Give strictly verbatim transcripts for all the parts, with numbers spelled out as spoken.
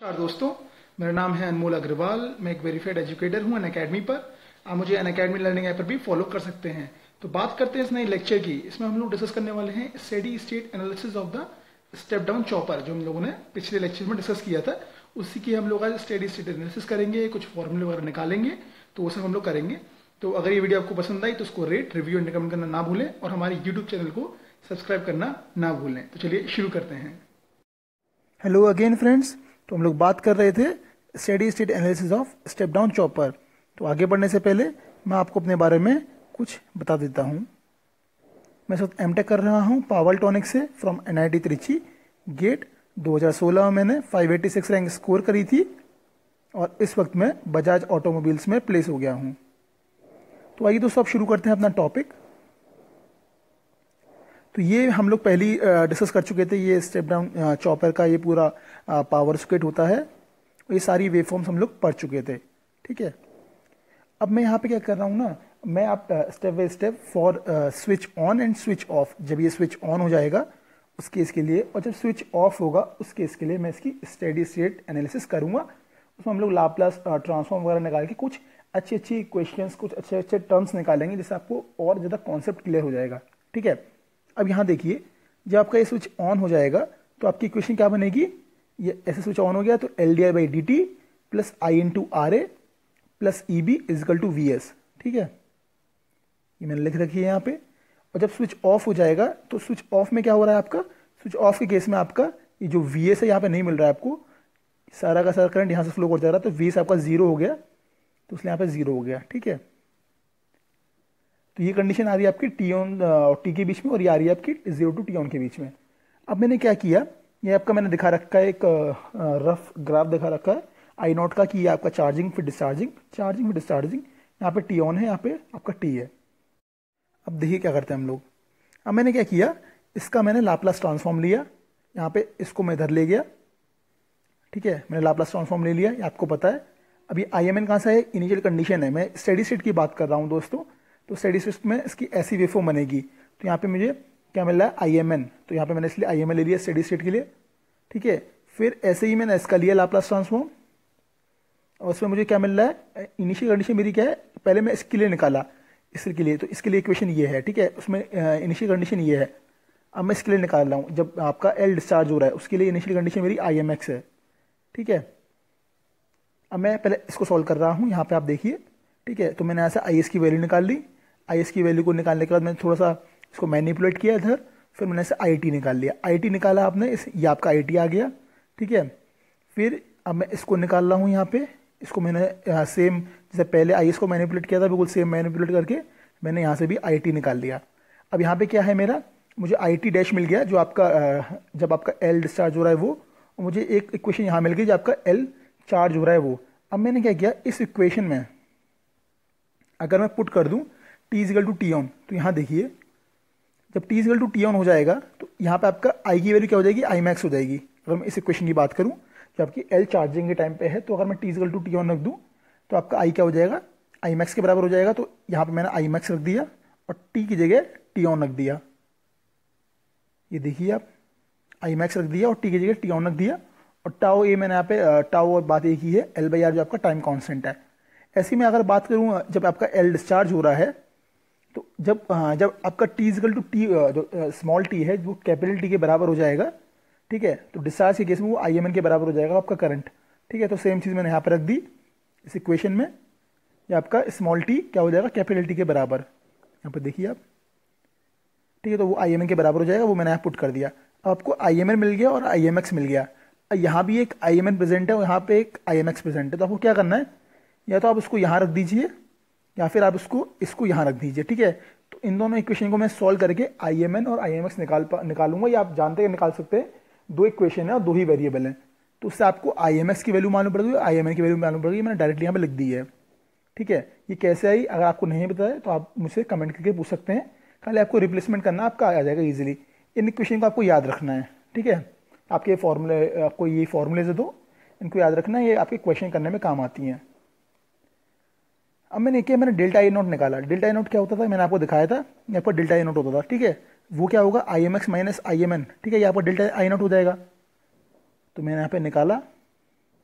नमस्कार दोस्तों, मेरा नाम है अनमोल अग्रवाल। मैं एक वेरीफाइड एजुकेटर हूं अनअकैडमी पर। आप मुझे अनअकैडमी लर्निंग ऐप पर भी फॉलो कर सकते हैं। तो बात करते हैं इस नए लेक्चर की। इसमें हम लोग डिस्कस करने वाले हैं steady state analysis of the step down chopper, जो हम लोगों ने पिछले लेक्चर में डिस्कस किया था। उसी की हम लोग आज स्टेडी स्टेट एनालिसिस करेंगे, कुछ फॉर्मूले वगैरह निकालेंगे, तो वो सब हम लोग करेंगे। तो अगर ये वीडियो आपको पसंद आई तो उसको रेट, रिव्यू एंड कमेंट करना ना भूलें और हमारे यूट्यूब चैनल को सब्सक्राइब करना ना भूलें। तो चलिए शुरू करते हैं। हेलो अगेन फ्रेंड्स, तो हम लोग बात कर रहे थे steady state analysis of step down chopper. तो आगे बढ़ने से पहले मैं आपको अपने बारे में कुछ बता देता हूँ। मैं इस वक्त एम टेक कर रहा हूँ पावर टॉनिक से from N I T Trichy gate. दो हज़ार सोलह में मैंने पाँच सौ छियासी रैंक स्कोर करी थी और इस वक्त मैं बजाज ऑटोमोबाइल्स में प्लेस हो गया हूँ। तो आइए दोस्तों, अब शुरू करते हैं अपना टॉपिक। तो ये हम लोग पहली डिस्कस कर चुके थे। ये स्टेप डाउन चॉपर का ये पूरा पावर सर्किट होता है। ये सारी वेवफॉर्म्स हम लोग पढ़ चुके थे, ठीक है। अब मैं यहाँ पे क्या कर रहा हूँ ना, मैं आप step by step for switch on and switch off, जब ये स्विच ऑन हो जाएगा उस केस के लिए, और जब स्विच ऑफ होगा उस केस के लिए मैं इसकी स्टेडी स्टेट एनालिसिस करूँगा। उसमें हम लोग लाप्लास ट्रांसफॉर्म वगैरह निकाल के कुछ अच्छी अच्छी इक्वेशंस, कुछ अच्छे अच्छे टर्म्स निकालेंगे, जिससे आपको और ज़्यादा कॉन्सेप्ट क्लियर हो जाएगा, ठीक है। अब यहाँ देखिए, जब आपका ये स्विच ऑन हो जाएगा तो आपकी इक्वेशन क्या बनेगी। ये ऐसे स्विच ऑन हो गया तो L D I by D T plus I into R A plus E B equal to V S, ठीक है। ये मैंने लिख रखी है यहाँ पे। और जब स्विच ऑफ हो जाएगा तो स्विच ऑफ में क्या हो रहा है आपका, स्विच ऑफ के केस में आपका ये जो वी एस है यहाँ पे नहीं मिल रहा है आपको, सारा का सारा करंट यहाँ से फ्लो कर जा रहा है, तो वी एस आपका जीरो हो गया, तो इसलिए यहाँ पे जीरो हो गया, ठीक है। तो ये कंडीशन आ रही है आपकी टी ऑन और टी के बीच में, और ये आ रही है आपकी जीरो टू टी ऑन के बीच में। अब मैंने क्या किया, ये आपका मैंने दिखा रखा है, एक रफ ग्राफ दिखा रखा है आई नॉट का, कि ये आपका चार्जिंग फिर डिस्चार्जिंग, चार्जिंग फिर डिस्चार्जिंग। यहाँ पे टी ऑन है, यहाँ पे आपका टी है। अब देखिए क्या करते हैं हम लोग। अब मैंने क्या किया, इसका मैंने लाप्लास ट्रांसफॉर्म लिया, यहाँ पे इसको मैं इधर ले गया, ठीक है। मैंने लाप्लास ट्रांसफॉर्म ले लिया, ये आपको पता है। अभी आई एम एन कहाँ से है, इनिशियल कंडीशन है। मैं स्टेडी स्टेट की बात कर रहा हूँ दोस्तों। तो स्टेडी स्टेट में इसकी ऐसी वेवफॉर्म बनेगी। तो यहाँ पे मुझे क्या मिल रहा है, आई एम एन। तो यहाँ पे मैंने इसलिए आई एम एन ले लिया स्टेडी स्टेट के लिए, ठीक है। फिर ऐसे ही मैंने इसका लिया लाप्लास ट्रांसफॉर्म, और उसमें मुझे क्या मिल रहा है, इनिशियल कंडीशन मेरी क्या है, पहले मैं इसके लिए निकाला, इसके लिए, तो इसके लिए इक्वेशन ये है, ठीक है। उसमें इनिशियल कंडीशन ये है। अब मैं इसके लिए निकाल रहा हूँ, जब आपका एल डिस्चार्ज हो रहा है उसके लिए इनिशियल कंडीशन मेरी आई एम एक्स है, ठीक है। अब मैं पहले इसको सॉल्व कर रहा हूँ, यहाँ पे आप देखिए, ठीक है। तो मैंने यहाँ से आई एस की वैल्यू निकाल ली। आई एस की वैल्यू को निकालने के बाद मैंने थोड़ा सा इसको मैनिपुलेट किया इधर, फिर मैंने इसे आई टी निकाल लिया। आई टी निकाला आपने, इस ये आपका आई टी आ गया, ठीक है। फिर अब मैं इसको निकाल रहा हूँ यहाँ पे, इसको मैंने सेम जैसे पहले आई एस को मैनिपुलेट किया था, बिल्कुल सेम मैनिपुलेट करके मैंने यहाँ से भी आई टी निकाल लिया। अब यहाँ पे क्या है मेरा, मुझे आई टी डैश मिल गया, जो आपका जब आपका एल डिस्चार्ज हो रहा है वो, और मुझे एक इक्वेशन यहाँ मिल गई जो आपका एल चार्ज हो रहा है वो। अब मैंने क्या किया, इस इक्वेशन में अगर मैं पुट कर दूं T equal to T on, तो यहाँ देखिए, जब T equal to T on हो जाएगा तो यहाँ पे आपका आई की वैल्यू क्या हो जाएगी, आई मैक्स हो जाएगी। अगर मैं इस इक्वेशन की बात करूँ जो आपकी एल चार्जिंग के टाइम पे है, तो अगर मैं T equal to T on रख दूँ तो आपका आई क्या हो जाएगा, आई मैक्स के बराबर हो जाएगा। तो यहाँ पे मैंने आई मैक्स रख दिया और टी की जगह टी ऑन रख दिया। ये देखिए आप, आई मैक्स रख दिया और टी की जगह टी ऑन रख दिया। और टाओ ए मैंने यहाँ पे टाओ और बात एक ही है, एल बाई आर जो आपका टाइम कॉन्स्टेंट है। ऐसी में अगर बात करूँ जब आपका एल डिस्चार्ज हो रहा है, तो जब हाँ जब आपका टी इजिकल टू टी, जो स्मॉल टी है वो कैपिटल टी के बराबर हो जाएगा, ठीक है। तो डिस्चार्ज के केस में वो आई एम एन के बराबर हो जाएगा आपका करंट, ठीक है। तो सेम चीज़ मैंने यहाँ पर रख दी इस इक्वेशन में, ये आपका स्मॉल टी क्या हो जाएगा, कैपिटल टी के बराबर। यहाँ पर देखिए आप, ठीक है। तो वो आई एम एन के बराबर हो जाएगा, वो मैंने यहाँ पुट कर दिया। अब आपको आई एम एन मिल गया और आई एम एक्स मिल गया। यहाँ भी एक आई एम एन प्रेजेंट है और यहाँ पे एक आई एम एक्स प्रेजेंट है। तो आपको क्या करना है, या तो आप उसको यहाँ रख दीजिए या फिर आप उसको इसको यहाँ रख दीजिए, ठीक है। तो इन दोनों इक्वेशन को मैं सॉल्व करके आई एम एन और आई एम एक्स निकाल निकालूंगा। या आप जानते हैं निकाल सकते हैं, दो इक्वेशन है और दो ही वेरिएबल हैं, तो उससे आपको आई एम एक्स की वैल्यू मालूम पड़ेगी, आई एम एन की वैल्यू मालूम पड़ेगी। मैंने डायरेक्टली यहाँ पे लिख दी है, ठीक है। ये कैसे आई, अगर आपको नहीं पता है तो आप मुझसे कमेंट करके पूछ सकते हैं। खाली आपको रिप्लेसमेंट करना आपका आ जाएगा ईजिली। इन इक्वेशन को आपको याद रखना है, ठीक है। आपके फॉर्मूले, आपको ये फॉर्मूले से दो, इनको याद रखना है, ये आपके क्वेश्चन करने में काम आती हैं। अब मैंने क्या, मैंने डेल्टा आई नोट निकाला। डेल्टा आई नोट क्या होता था, मैंने आपको दिखाया था, यहाँ पर डेल्टा आई नोट होता था, ठीक है। वो क्या होगा, I M X minus I M N, ठीक है। यहाँ पर डेल्टा आई नोट हो जाएगा। तो मैंने यहाँ पे निकाला,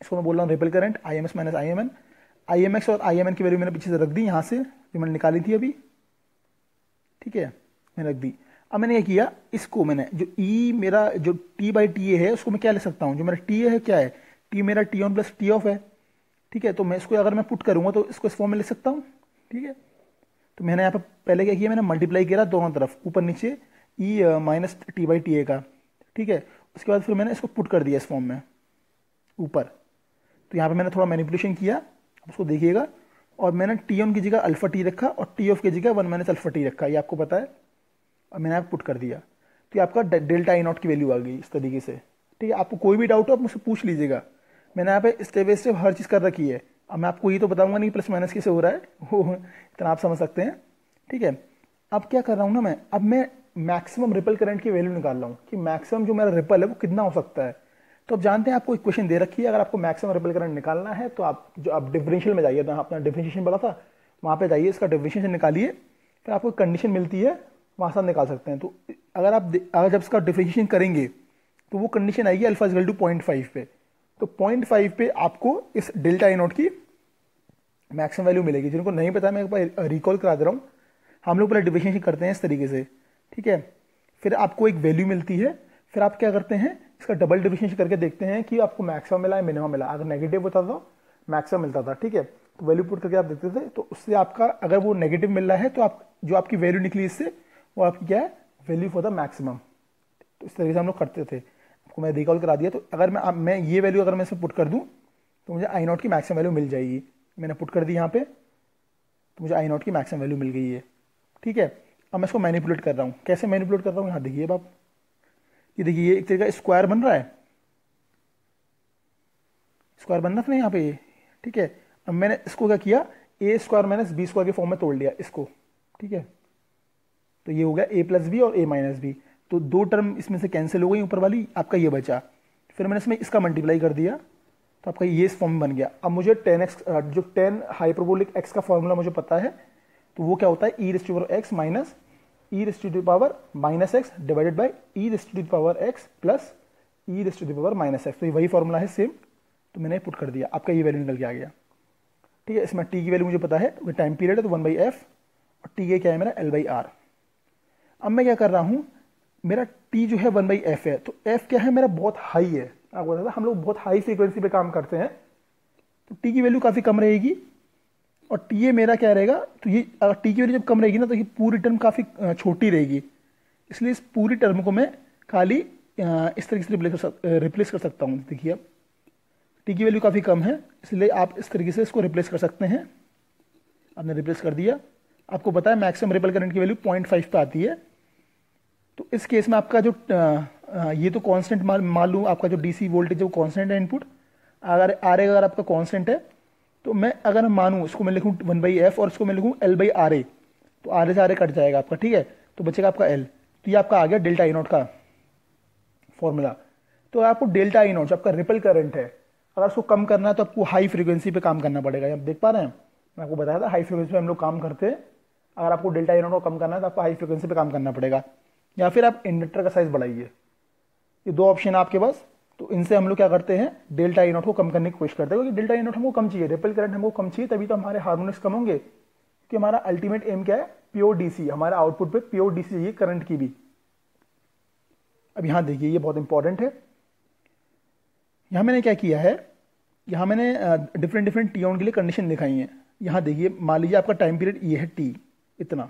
इसको मैं बोल रहा हूँ ripple current I M S minus I M N. I M X और आई एम एन की वैल्यू मैंने पीछे से रख दी यहाँ से, जो मैंने निकाली थी अभी, ठीक है, मैंने रख दी। अब मैंने क्या किया, इसको मैंने जो ई e मेरा जो टी बाई टी ए है उसको मैं क्या ले सकता हूँ, जो मेरा टी ए है क्या है, टी मेरा T on plus T off है, ठीक है। तो मैं इसको अगर मैं पुट करूंगा तो इसको इस फॉर्म में लिख सकता हूँ, ठीक है। तो मैंने यहाँ पे पहले क्या किया, मैंने मल्टीप्लाई किया दोनों तरफ, ऊपर नीचे E minus T by T A का, ठीक है। उसके बाद फिर मैंने इसको पुट कर दिया इस फॉर्म में ऊपर। तो यहाँ पे मैंने थोड़ा मैनिपुलेशन किया, आप उसको देखिएगा। और मैंने टी ऑन की जगह अल्फा टी रखा और टी ऑफ की जगह वन माइनस अल्फा टी रखा, ये आपको पता है। और मैंने यहाँ पुट कर दिया, तो ये आपका डेल्टा आई नॉट की वैल्यू आ गई इस तरीके से, ठीक है। आपको कोई भी डाउट हो आप मुझसे पूछ लीजिएगा, मैंने यहाँ पे स्टेप बाय स्टेप हर चीज़ कर रखी है। अब मैं आपको ये तो बताऊंगा नहीं प्लस माइनस कैसे हो रहा है, वो इतना आप समझ सकते हैं, ठीक है। अब क्या कर रहा हूँ ना मैं, अब मैं मैक्सिमम रिपल करंट की वैल्यू निकाल रहा हूँ कि मैक्सिमम जो मेरा रिपल है वो कितना हो सकता है। तो आप जानते हैं आपको इक्वेशन दे रखी है, अगर आपको मैक्सिमम रिपल करंट निकालना है तो आप जो आप डिफरेंशियल में जाइए, तो अपना डिफरेंशिएशन बोला था वहाँ पे जाइए, इसका डिफरेंशिएशन निकालिए, फिर आपको कंडीशन मिलती है वहाँ से निकाल सकते हैं। तो अगर आप अगर जब इसका डिफरेंशिएशन करेंगे तो वो कंडीशन आएगी alpha equal to point five पे। तो पॉइंट फाइव पे आपको इस डेल्टा आई नॉट की मैक्सिमम वैल्यू मिलेगी। जिनको नहीं पता मैं एक बार रिकॉल करा दे रहा हूँ, हम लोग पहले डिफरेंशिएशन करते हैं इस तरीके से, ठीक है। फिर आपको एक वैल्यू मिलती है, फिर आप क्या करते हैं, इसका डबल डिफरेंशिएशन करके देखते हैं कि आपको मैक्सिमम मिला है मिनिमम मिला। अगर नेगेटिव होता था तो मैक्सिमम मिलता था, ठीक है। तो वैल्यू पुट करके आप देखते थे, तो उससे आपका अगर वो नेगेटिव मिल रहा है तो आप जो आपकी वैल्यू निकली इससे वो आपकी क्या है, वैल्यू फॉर द मैक्सिमम। तो इस तरीके से हम लोग करते थे, आपको मैं रिकॉल करा दिया। तो अगर मैं मैं ये वैल्यू अगर मैं इसे पुट कर दूं तो मुझे आई नॉट की मैक्सिमम वैल्यू मिल जाएगी। मैंने पुट कर दी यहाँ पे, तो मुझे आई नॉट की मैक्सिमम वैल्यू मिल गई है, ठीक है। अब मैं इसको मैनिपुलेट कर रहा हूँ, कैसे मैनिपुलेट कर रहा हूँ, यहाँ देखिए आप, ये देखिए ये एक तरीका स्क्वायर बन रहा है, स्क्वायर बन रहा था ना यहाँ पे, ठीक है। अब मैंने इसको क्या किया, A square minus B square के फॉर्म में तोड़ लिया इसको, ठीक है। तो ये हो गया ए प्लस बी और ए माइनस बी, तो दो टर्म इसमें से कैंसिल हो गई, ऊपर वाली आपका ये बचा। फिर मैंने इसमें इसका मल्टीप्लाई कर दिया, तो आपका ये इस फॉर्म में बन गया। अब मुझे टेन एक्स जो टेन हाइपरबोलिक एक्स का फॉर्मूला मुझे पता है, तो वो क्या होता है, E raise to power X minus E raise to power minus X divided by E raise to power X plus E raise to power minus X. तो ये वही फॉर्मूला है सेम, तो मैंने पुट कर दिया, आपका ये वैल्यू निकल के आ गया, ठीक है। इसमें टी की वैल्यू मुझे पता है, तो टाइम पीरियड है तो वन बाई एफ, और टी के क्या है मेरा एल बाई आर। अब मैं क्या कर रहा हूँ, मेरा टी जो है वन बाई एफ है, तो एफ क्या है मेरा बहुत हाई है, आपको पता है हम लोग बहुत हाई फ्रीक्वेंसी पे काम करते हैं, तो टी की वैल्यू काफ़ी कम रहेगी। और टी ए मेरा क्या रहेगा, तो ये अगर टी की वैल्यू जब कम रहेगी ना तो ये पूरी टर्म काफ़ी छोटी रहेगी, इसलिए इस पूरी टर्म को मैं खाली इस तरीके से रिप्लेस कर सक रिप्लेस कर सकता हूँ। देखिए अब टी की वैल्यू काफ़ी कम है, इसलिए आप इस तरीके से इसको रिप्लेस कर सकते हैं। आपने रिप्लेस कर दिया, आपको पता है मैक्सिमम रिपल करंट की वैल्यू पॉइंट फाइव पे आती है। तो इस केस में आपका जो आ, ये तो कांस्टेंट मान लूँ, आपका जो डीसी वोल्टेज है वो कांस्टेंट है इनपुट, अगर आर ए अगर आपका कांस्टेंट है तो मैं अगर मानूँ इसको मैं लिखूँ वन बाई एफ और इसको मैं लिखूँ एल बाई आर ए, तो आर ए से आर ए कट जाएगा आपका, ठीक है। तो बचेगा आपका एल, तो ये आपका आ गया डेल्टा आई नॉट का फॉर्मूला। तो आपको डेल्टा आई नॉट जो आपका रिपल करंट है, अगर उसको कम करना है तो आपको हाई फ्रीक्वेंसी पे काम करना पड़ेगा। आप देख पा रहे हैं, मैं आपको बताया था हाई फ्रीक्वेंसी पे हम लोग काम करते हैं। अगर आपको डेल्टा आई नॉट को कम करना है तो आपको हाई फ्रीक्वेंसी पे काम करना पड़ेगा, या फिर आप इंडक्टर का साइज बढ़ाइए। ये दो ऑप्शन है आपके पास, तो इनसे हम लोग क्या करते हैं, डेल्टा आई नॉट को कम करने की कोशिश करते हैं, क्योंकि डेल्टा आई नॉट हमको कम चाहिए, रिपल करंट हमको कम चाहिए, तभी तो हमारे हार्मोनिक्स कम होंगे। क्योंकि हमारा अल्टीमेट एम क्या है, प्योर डीसी, हमारा आउटपुट पे प्योर डीसी चाहिए करंट की भी। अब यहाँ देखिए ये बहुत इंपॉर्टेंट है, यहाँ मैंने क्या किया है, यहाँ मैंने डिफरेंट डिफरेंट टी ऑन के लिए कंडीशन दिखाई है। यहाँ देखिए मान लीजिए आपका टाइम पीरियड ये है टी इतना,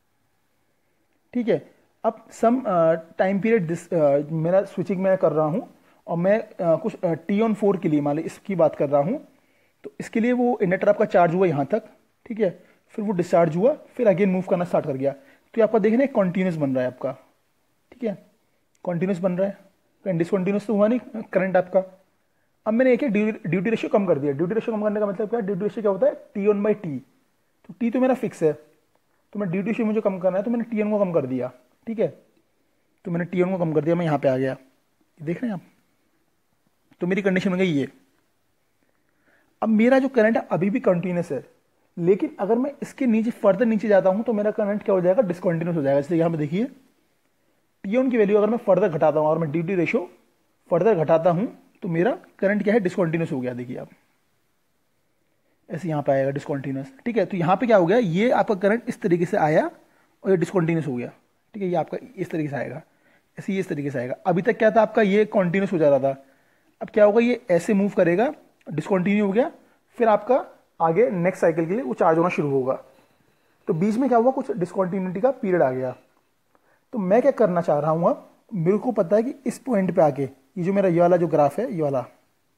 ठीक है। अब सम टाइम पीरियड दिस मेरा स्विचिंग मैं कर रहा हूँ, और मैं uh, कुछ टी ऑन फोर के लिए मान लीजिए इसकी बात कर रहा हूँ, तो इसके लिए वो इंडक्टर आपका चार्ज हुआ यहाँ तक, ठीक है। फिर वो डिस्चार्ज हुआ, फिर अगेन मूव करना स्टार्ट कर गया, तो ये आपका देखना एक कॉन्टिन्यूस बन रहा है आपका, ठीक है, कॉन्टिन्यूस बन रहा है, डिसकॉन्टिन्यूस तो हुआ नहीं करंट आपका। अब मैंने एक ड्यूटी रेशियो कम कर दिया। ड्यूटी रेशियो कम करने का मतलब क्या है, ड्यूटी रेशियो क्या होता है, टी ऑन बाई टी। तो टी तो मेरा फिक्स है, तो मैं ड्यूटी रेशियो मुझे कम करना है, तो मैंने टी ऑन को कम कर दिया, ठीक है। तो मैंने टी ऑन को कम कर दिया, मैं यहाँ पे आ गया, देख रहे हैं आप। तो मेरी कंडीशन हो गई ये। अब मेरा जो करंट है अभी भी कंटिन्यूस है, लेकिन अगर मैं इसके नीचे फर्दर नीचे जाता हूं तो मेरा करंट क्या हो जाएगा, डिसकंटिन्यूस हो जाएगा। इसलिए यहाँ पे देखिए टी ऑन की वैल्यू अगर मैं फर्दर घटाता हूं और मैं ड्यूटी रेशियो फर्दर घटाता हूं तो मेरा करंट क्या है, डिसकंटिन्यूस हो गया। देखिए आप ऐसे यहाँ पे आएगा डिसकंटिन्यूस, ठीक है। तो यहाँ पे क्या हो गया, ये आपका करंट इस तरीके से आया और ये डिसकंटिन्यूस हो गया, ठीक है। ये आपका इस तरीके से आएगा, ऐसे ये इस तरीके से आएगा। अभी तक क्या था आपका, ये कॉन्टिन्यूस हो जा रहा था। अब क्या होगा, ये ऐसे मूव करेगा, डिसकंटिन्यू हो गया, फिर आपका आगे नेक्स्ट साइकिल के लिए वो चार्ज होना शुरू होगा। तो बीच में क्या हुआ, कुछ डिसकंटिन्यूटी का पीरियड आ गया। तो मैं क्या करना चाह रहा हूँ, अब मेरे को पता है कि इस पॉइंट पे आके ये जो मेरा ये वाला जो ग्राफ है, ये वाला,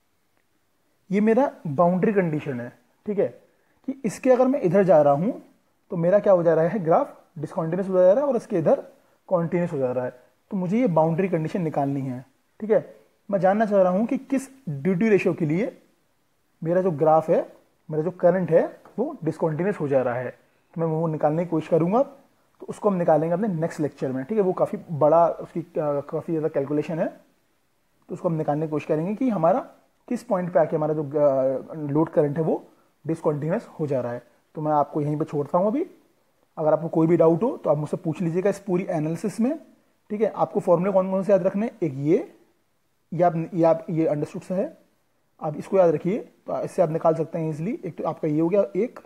ये मेरा बाउंड्री कंडीशन है, ठीक है। कि इसके अगर मैं इधर जा रहा हूं तो मेरा क्या हो जा रहा है, ग्राफ डिसकंटिन्यूस हो जा रहा है और इसके इधर कॉन्टिन्यूस हो जा रहा है। तो मुझे ये बाउंड्री कंडीशन निकालनी है, ठीक है। मैं जानना चाह रहा हूं कि किस ड्यूटी रेशियो के लिए मेरा जो ग्राफ है, मेरा जो करंट है वो डिसकंटिन्यूस हो जा रहा है। तो मैं वो निकालने की कोशिश करूंगा। तो उसको हम निकालेंगे अपने नेक्स्ट लेक्चर में, ठीक है। वो काफ़ी बड़ा, उसकी काफ़ी ज़्यादा कैलकुलेशन है। तो उसको हम निकालने की कोशिश करेंगे कि हमारा किस पॉइंट पे आके हमारा जो लोड करंट है वो डिसकंटिन्यूस हो जा रहा है। तो मैं आपको यहीं पे छोड़ता हूँ अभी। अगर आपको कोई भी डाउट हो तो आप मुझसे पूछ लीजिएगा इस पूरी एनालिसिस में, ठीक है। आपको फॉर्मूले कौन कौन से याद रखने, एक ये ये आप ये आप ये अंडरस्टूड सा है, आप इसको याद रखिए। तो इससे आप निकाल सकते हैं इजिली। एक तो आपका ये हो गया एक,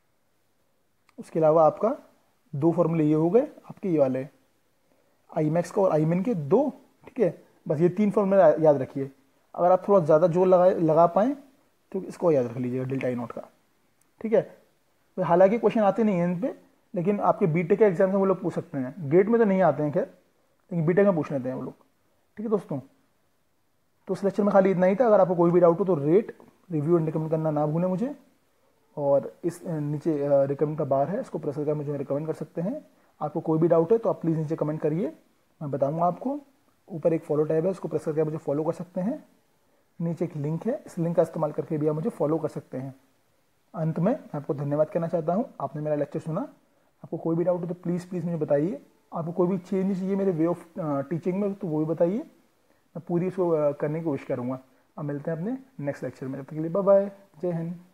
उसके अलावा आपका दो फॉर्मूले ये हो गए आपके, ये वाले आई मैक्स का और आई मिन के दो, ठीक है। बस ये तीन फॉर्मूले याद रखिए। अगर आप थोड़ा ज़्यादा जोर लगा लगा पाएँ तो इसको याद रख लीजिएगा, डेल्टा आई नॉट का, ठीक है। तो हालांकि क्वेश्चन आते नहीं हैं इन पे, लेकिन आपके बीटेक के एग्जाम में वो लोग पूछ सकते हैं। गेट में तो नहीं आते हैं खैर, लेकिन बीटेक में पूछ लेते हैं वो लोग, ठीक है दोस्तों। तो उस लेक्चर में खाली इतना ही था। अगर आपको कोई भी डाउट हो तो रेट, रिव्यू एंड रिकमेंड करना ना भूलें मुझे। और इस नीचे रिकमेंड का बार है, इसको प्रेस करके मुझे रिकमेंड कर सकते हैं। आपको कोई भी डाउट है तो आप प्लीज़ नीचे कमेंट करिए, मैं बताऊँगा आपको। ऊपर एक फॉलो टैब है, उसको प्रेस करके मुझे फॉलो कर सकते हैं। नीचे एक लिंक है, इस लिंक का इस्तेमाल करके भी आप मुझे फॉलो कर सकते हैं। अंत में मैं आपको धन्यवाद कहना चाहता हूँ, आपने मेरा लेक्चर सुना। आपको कोई भी डाउट हो तो प्लीज़ प्लीज़ मुझे बताइए। आपको कोई भी चेंज चाहिए मेरे वे ऑफ टीचिंग में तो वो भी बताइए, मैं पूरी इसको करने की कोशिश करूँगा। अब मिलते हैं अपने नेक्स्ट लेक्चर में, तब तक के लिए बाय बाय, जय हिंद।